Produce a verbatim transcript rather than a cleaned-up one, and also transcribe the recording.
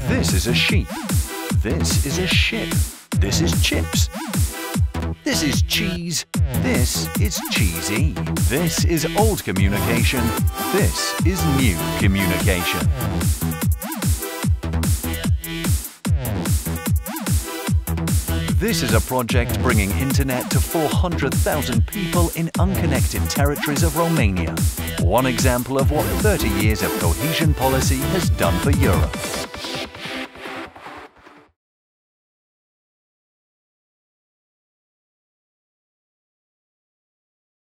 This is a sheep. This is a ship. This is chips. This is cheese. This is cheesy. This is old communication. This is new communication. This is a project bringing internet to four hundred thousand people in unconnected territories of Romania. One example of what thirty years of cohesion policy has done for Europe.